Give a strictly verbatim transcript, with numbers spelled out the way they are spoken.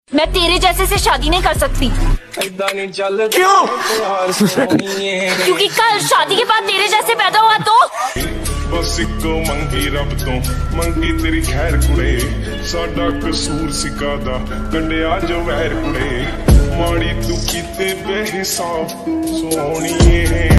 मैं तेरे जैसे से शादी नहीं कर सकती। क्यों? क्योंकि कल शादी के बाद तेरे जैसे पैदा हुआ तो बस इको मंगी रब तो मंगी तेरी खैर कुड़े साडा कसूर सिकादा कंडिया जो वैर कुड़े माड़ी तू कीते बेहिसाब सोहणीए।